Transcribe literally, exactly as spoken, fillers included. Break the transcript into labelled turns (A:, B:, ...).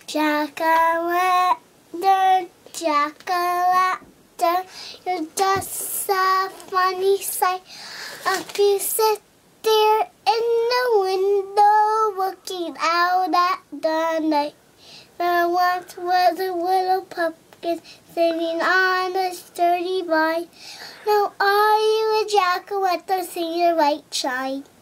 A: Jack-o'-lantern, jack-o'-lantern, you're just a funny sight. If you sit there in the window looking out at the night. There once was a little pumpkin sitting on a sturdy vine. Now are you a jack-o'-lantern, see your light shine?